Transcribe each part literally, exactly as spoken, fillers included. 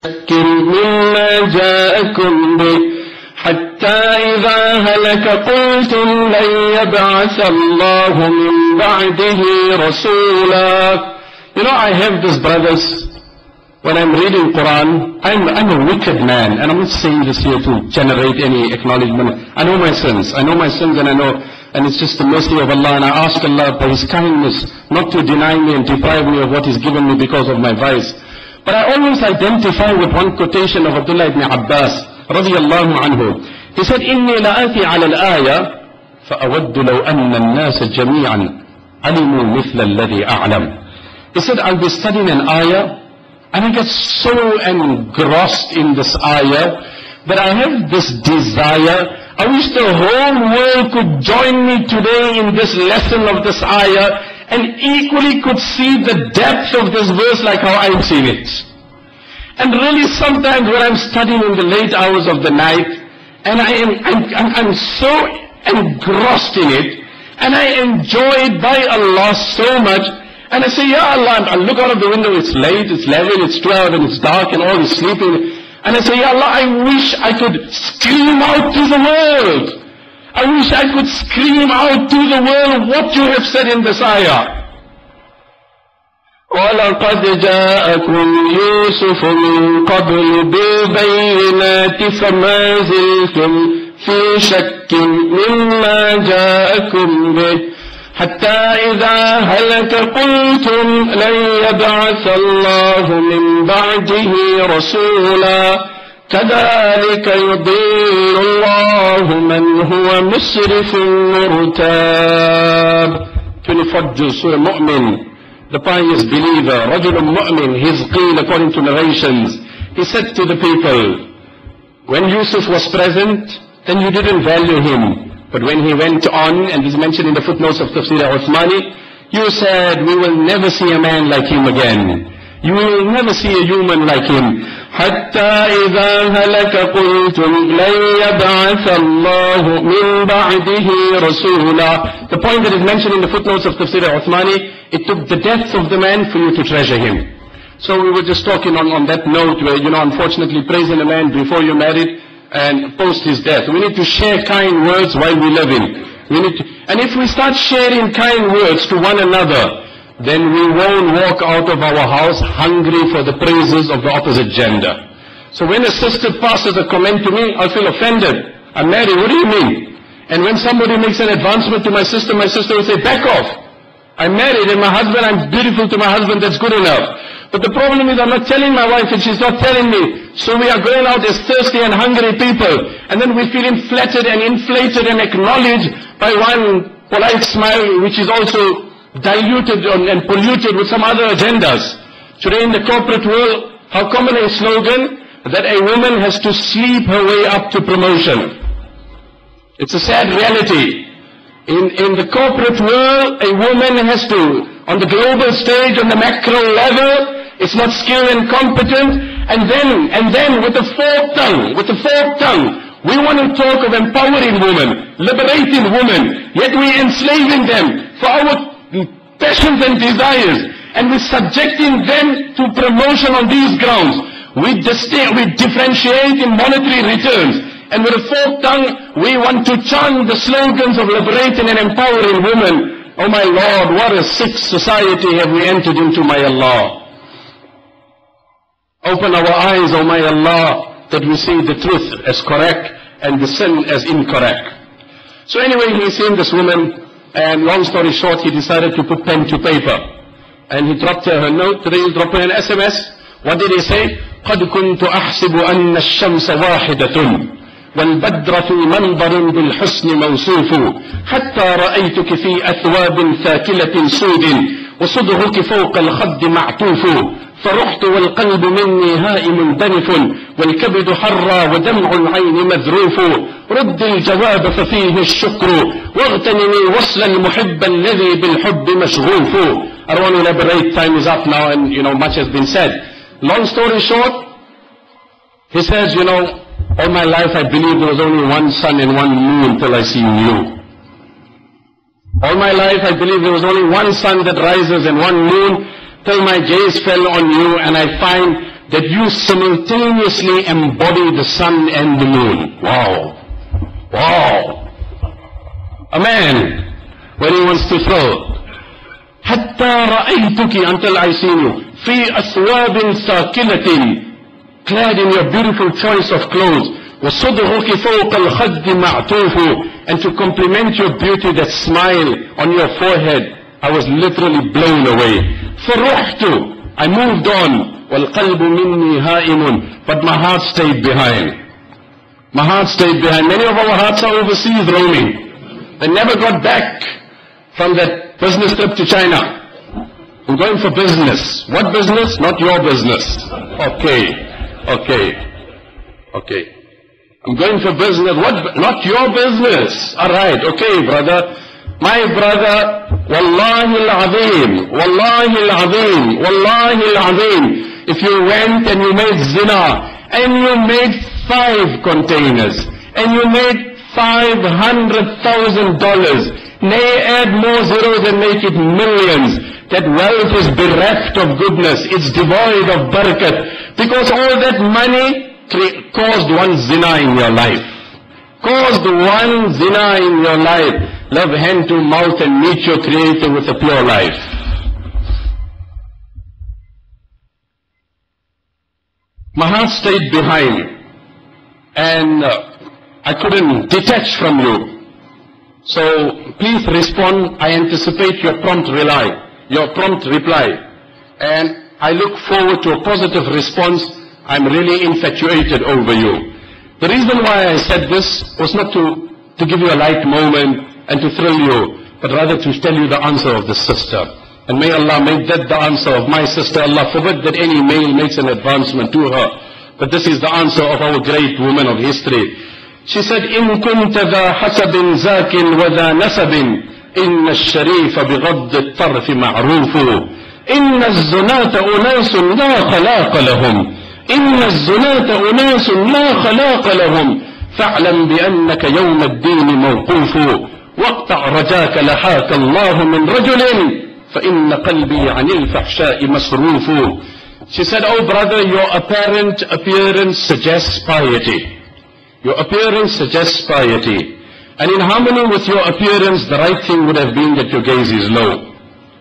مما جاءكم به حتى إذا هلك قلتم لن يبعث الله من بعده رسولا. You know, I have these brothers, when I'm reading Quran, I'm, I'm a wicked man, and I'm not saying this here to generate any acknowledgement. I know my sins, I know my sins and I know, and it's just the mercy of Allah, and I ask Allah for His kindness not to deny me and deprive me of what He's given me because of my vice. But I always identify with one quotation of Abdullah ibn Abbas radiyallahu anhu. He said, إِنِّي لَآتِي عَلَى الْآيَةِ فَأَوَدُّ لَوْ أَنَّ النَّاسَ جَمِيعًا عَلِمُوا مِثْلَ الَّذِي أَعْلَمُ. He said, I'll be studying an ayah, and I get so engrossed in this ayah that I have this desire. I wish the whole world could join me today in this lesson of this ayah and equally could see the depth of this verse like how I'm seeing it. And really sometimes when I'm studying in the late hours of the night, and I am, I'm, I'm, I'm so engrossed in it, and I enjoy it by Allah so much, and I say, Ya Allah, I look out of the window, it's late, it's eleven, it's twelve, and it's dark, and all is sleeping, and I say, Ya Allah, I wish I could scream out to the world. I wish I could scream out to the world what you have said in this ayah. وَلَقَدْ جَاءَكُمْ يُوسُفُ مِنْ قَبْلُ بِالْبَيِّنَاتِ فَمَا زِلْتُمْ فِي شَكٍّ مِمَّا جَاءَكُمْ بِهِ حَتَّى إِذَا هَلَكَ قُلْتُمْ لَنْ يَبْعَثَ اللَّهُ مِنْ بَعْدِهِ رَسُولًا كَذَلِكَ يُضِلُّ اللَّهُ مَنْ هُوَ مُسْرِفٌ مُرْتَابٌ. twenty-fourth Juz, Surah Mu'min. The pious believer, Rajulun Mu'min, Hizqeel, according to narrations, he said to the people, when Yusuf was present, then you didn't value him. But when he went on, and this is mentioned in the footnotes of Tafsir al-Uthmani, you said, we will never see a man like him again. You will never see a human like him. حَتَّى إِذَا هَلَكَ قُلْتُمْ لَنْ يَبْعَثَ اللَّهُ مِنْ بَعْدِهِ رَسُولًا. The point that is mentioned in the footnotes of Tafsir al-Uthmani, it took the death of the man for you to treasure him. So we were just talking on, on that note where, you know, unfortunately praising a man before you're married and post his death. We need to share kind words while we live in. We need to, and if we start sharing kind words to one another, then we won't walk out of our house hungry for the praises of the opposite gender. So when a sister passes a comment to me, I'll feel offended. I'm married, what do you mean? And when somebody makes an advancement to my sister, my sister will say, back off. I'm married and my husband, I'm beautiful to my husband, that's good enough. But the problem is I'm not telling my wife and she's not telling me. So we are going out as thirsty and hungry people. And then we feel flattered and inflated and acknowledged by one polite smile which is also diluted and polluted with some other agendas. Today in the corporate world, how common a slogan that a woman has to sleep her way up to promotion. It's a sad reality. In, in the corporate world, a woman has to, on the global stage, on the macro level, it's not skilled and competent, and then, and then with the forked tongue, with the forked tongue, we want to talk of empowering women, liberating women, yet we're enslaving them for our passions and desires, and we're subjecting them to promotion on these grounds. We, we differentiate in monetary returns. And with a forked tongue, we want to chant the slogans of liberating and empowering women. Oh my Lord, what a sick society have we entered into, my Allah. Open our eyes, oh my Allah, that we see the truth as correct and the sin as incorrect. So anyway, he's seen this woman, and long story short, he decided to put pen to paper. And he dropped her a note. Today he'll drop her an S M S. What did he say? قَدْ كُنْتُ أَحْسِبُ أَنَّ الشَّمْسَ وَاحِدَةٌ والبدر في منظر بالحسن موصوف حتى رأيتك في أثواب ثاكلة سود وصدغك فوق الخد معطوف فرحت والقلب مني هائم دنف والكبد حرى ودمع العين مذروف رد الجواب ففيه الشكر واغتنمي وصل المحب الذي بالحب مشغوف. I don't want to elaborate, time is up now and you know much has been said. Long story short, he says, you know, all my life I believed there was only one sun and one moon till I see you. All my life I believed there was only one sun that rises and one moon till my gaze fell on you, and I find that you simultaneously embody the sun and the moon. Wow. Wow. A man, when he wants to throw, حتى رأيتك, until I seen you, في أثواب ثاكلة, clad in your beautiful choice of clothes, وصدغك فوق الخد معطوف, and to compliment your beauty, that smile on your forehead, I was literally blown away. فرحت, I moved on, والقلب مني هائم, but my heart stayed behind. My heart stayed behind. Many of our hearts are overseas roaming. They never got back from that business trip to China. I'm going for business. What business? Not your business. Okay. Okay. Okay. I'm going for business. What? Not your business. All right. Okay, brother. My brother, Wallahi al-Azim, Wallahi al-Azim, Wallahi al-Azim. If you went and you made zina, and you made five containers, and you made five hundred thousand dollars, nay, add more zeros and make it millions, that wealth is bereft of goodness, it's devoid of barakat, because all that money caused one zina in your life. Caused one zina in your life. Love hand to mouth and meet your Creator with a pure life. My heart stayed behind, and uh, I couldn't detach from you. So please respond. I anticipate your prompt reply, your prompt reply, and I look forward to a positive response. I'm really infatuated over you. The reason why I said this was not to, to give you a light moment and to thrill you, but rather to tell you the answer of the sister. And may Allah make that the answer of my sister. Allah forbid that any male makes an advancement to her. But this is the answer of our great woman of history. She said, إن كنت ذا حسب زاك وذا نسب إن الشريف بغض الطرف معروف إن الزناة أناس لا خلاق لهم إن الزناة أناس لا خلاق لهم فاعلم بأنك يوم الدين موقوف واقطع رجاك لحاك الله من رجل فإن قلبي عن الفحشاء مصروف. She said, oh brother, your apparent appearance suggests piety. Your appearance suggests piety. And in harmony with your appearance, the right thing would have been that your gaze is low.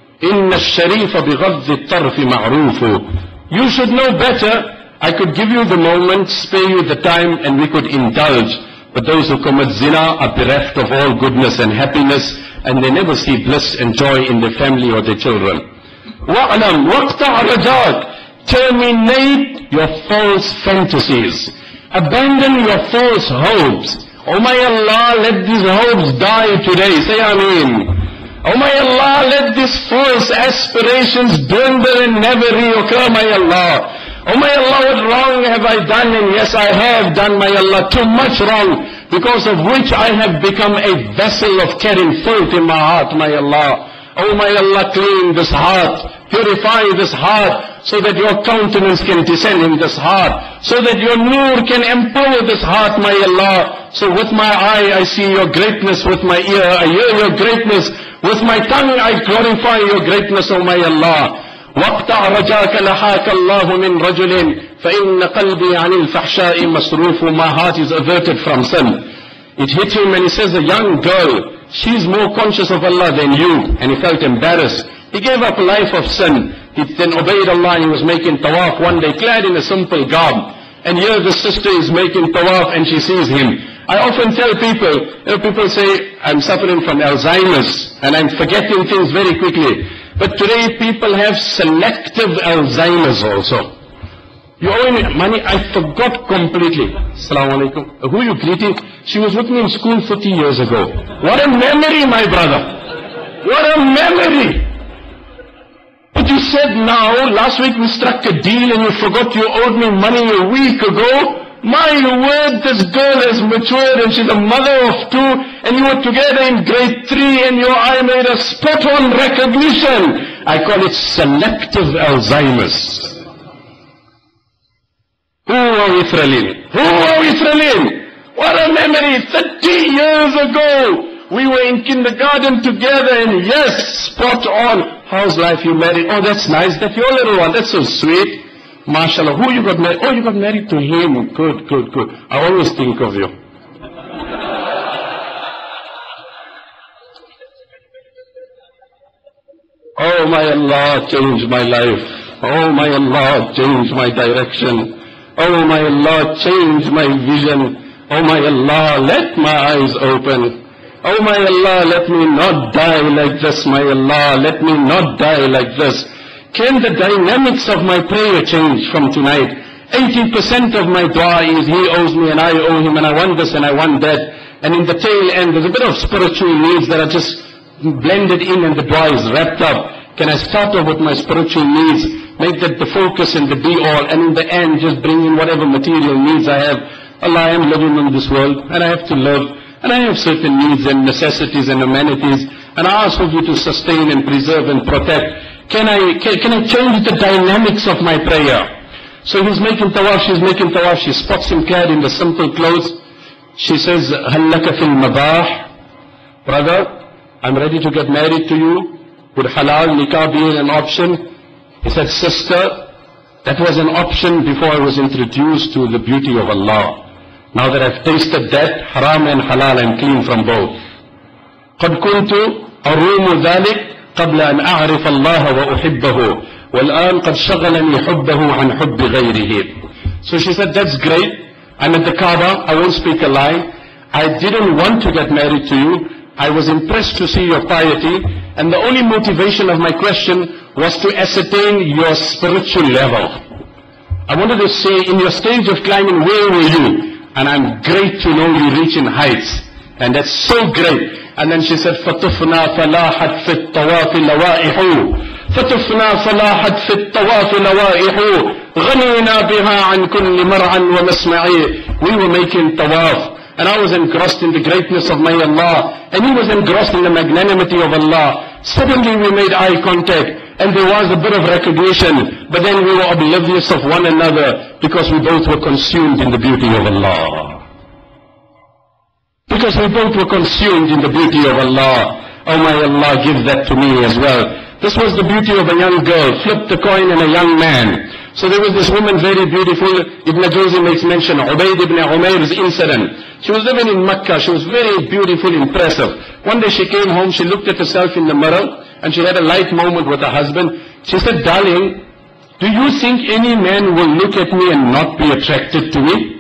إن الشريف بغض الطرف معروف. You should know better. I could give you the moment, spare you the time, and we could indulge. But those who commit zina are bereft of all goodness and happiness, and they never see bliss and joy in their family or their children. وَعْلَمْ وَاقْطَعْ رَجَاكَ. Terminate your false fantasies. Abandon your false hopes. Oh my Allah, let these hopes die today. Say Ameen. Oh my Allah, let these false aspirations dwindle and never reoccur, my Allah. Oh my Allah, what wrong have I done? And yes, I have done, my Allah, too much wrong, because of which I have become a vessel of carrying filth in my heart, my Allah. Oh my Allah, clean this heart, purify this heart, so that your countenance can descend in this heart, so that your nur can empower this heart, my Allah. So with my eye I see your greatness, with my ear I hear your greatness, with my tongue I glorify your greatness, oh my Allah. وَاقْطَعْ رَجَاكَ لَحَاكَ اللَّهُ مِنْ رَجُلٍ فَإِنَّ قَلْبِي عَنِ الْفَحْشَاءِ مَصْرُوفُ. My heart is averted from sin. It hit him and he says, a young girl, she's more conscious of Allah than you. And he felt embarrassed. He gave up a life of sin. He then obeyed Allah and he was making tawaf one day, clad in a simple garb. And here the sister is making tawaf and she sees him. I often tell people, you know, people say, I'm suffering from Alzheimer's and I'm forgetting things very quickly. But today people have selective Alzheimer's also. You owe me money, I forgot completely. Assalamu alaikum. Who are you greeting? She was with me in school forty years ago. What a memory, my brother. What a memory. But you said now, last week we struck a deal and you forgot you owed me money a week ago. My word, this girl has matured and she's a mother of two, and you were together in grade three and your eye made a spot on recognition. I call it selective Alzheimer's. Who are we thrilling? Who are we thrilling? What a memory! thirty years ago, we were in kindergarten together and yes, spot on. How's life? You married? Oh, that's nice. That's your little one. That's so sweet. MashaAllah, who you got married? Oh, you got married to him. Good, good, good. I always think of you. Oh my Allah, change my life. Oh my Allah, change my direction. Oh my Allah, change my vision. Oh my Allah, let my eyes open. Oh my Allah, let me not die like this. My Allah, let me not die like this. Can the dynamics of my prayer change from tonight? eighty percent of my dua is he owes me and I owe him and I want this and I want that. And in the tail end, there's a bit of spiritual needs that are just blended in and the dua is wrapped up. Can I start off with my spiritual needs, make that the focus and the be-all, and in the end just bring in whatever material needs I have. Allah, I am living in this world and I have to live. And I have certain needs and necessities and amenities. And I ask of you to sustain and preserve and protect. Can I, can, can I change the dynamics of my prayer? So he's making tawaf, she's making tawaf, she spots him clad in the simple clothes. She says, هَلْ لَكَ فِي الْمَبَاحِ Brother, I'm ready to get married to you. Would halal nikah be an option? He said, sister, that was an option before I was introduced to the beauty of Allah. Now that I've tasted that, haram and halal, I'm clean from both. قَدْ كُنْتُ أَرُومُ ذَلِكَ قبل أن أعرف الله وأحبه والآن قد شغلني حبه عن حب غيره. So she said, that's great. I'm at the Kaaba. I won't speak a lie. I didn't want to get married to you. I was impressed to see your piety. And the only motivation of my question was to ascertain your spiritual level. I wanted to say, in your stage of climbing, where were you? And I'm great to know you reach in heights. And that's so great. And then she said, فَطُفْنَا فَلَاحَتْ فِي الطَّوَافِ لَوَائِحُ فَطُفْنَا فَلَاحَتْ فِي الطَّوَافِ لَوَائِحُ غَنِينَا بِهَا عَنْ كُلِّ مَرْعًا وَمَسْمَعِي. We were making tawaf. And I was engrossed in the greatness of my Allah. And he was engrossed in the magnanimity of Allah. Suddenly we made eye contact. And there was a bit of recognition. But then we were oblivious of one another because we both were consumed in the beauty of Allah. Because we both were consumed in the beauty of Allah. Oh my Allah, give that to me as well. This was the beauty of a young girl, flipped the coin and a young man. So there was this woman, very beautiful. Ibn Jawzi makes mention, Ubayd ibn Umayr's incident. She was living in Mecca. She was very beautiful, impressive. One day she came home, she looked at herself in the mirror, and she had a light moment with her husband. She said, darling, do you think any man will look at me and not be attracted to me?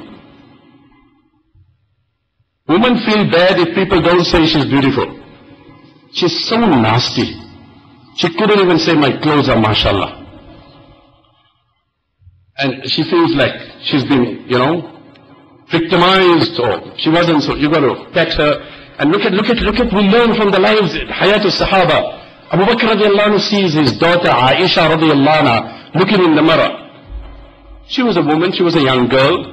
Women feel bad if people don't say she's beautiful. She's so nasty. She couldn't even say my clothes are mashallah. And she feels like she's been, you know, victimized, or she wasn't, so you got to pat her. And look at, look at, look at, we learn from the lives, Hayat al-Sahaba. Abu Bakr radiallahu anhu sees his daughter Aisha radiallahu anha looking in the mirror. She was a woman, she was a young girl.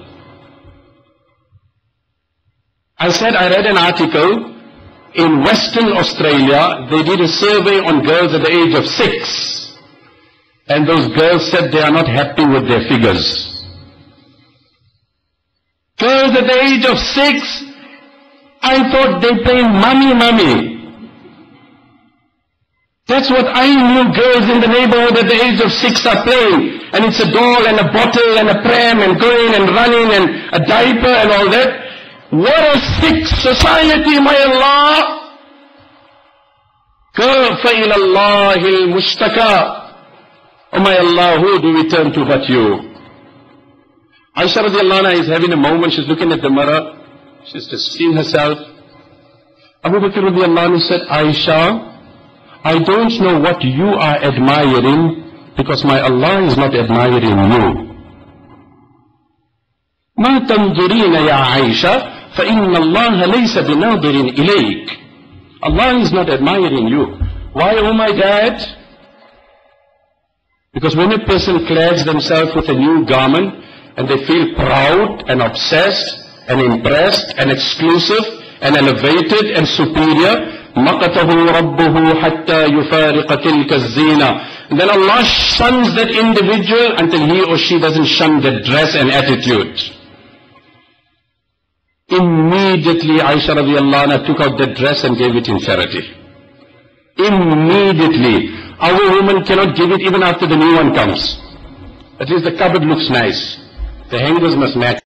I said I read an article in Western Australia. They did a survey on girls at the age of six. And those girls said they are not happy with their figures. Girls at the age of six, I thought they playing mummy mummy. That's what I knew girls in the neighborhood at the age of six are playing. And it's a doll and a bottle and a pram and going and running and a diaper and all that. What a sick society, my Allah! كَيْفَ إِلَى اللَّهِ الْمُشْتَكَى. Oh my Allah, who do we turn to but you? Aisha radiallahu anha is having a moment, she's looking at the mirror, she's just seeing herself. Abu Bakr radiallahu anhu said, Aisha, I don't know what you are admiring because my Allah is not admiring you. ما تنظرين يا عائشة فإن الله ليس بناظر إليك. Allah is not admiring you. Why, oh my dad? Because when a person clads themselves with a new garment and they feel proud and obsessed and impressed and exclusive and elevated and superior, مَقَتَهُ رَبُّهُ حَتَّى يُفَارِقَ تِلْكَ الزِّينَةِ. Then Allah shuns that individual until he or she doesn't shun the dress and attitude. Immediately Aisha radiallahu anha took out the dress and gave it in charity. Immediately. Our woman cannot give it even after the new one comes. At least the cupboard looks nice. The hangers must match.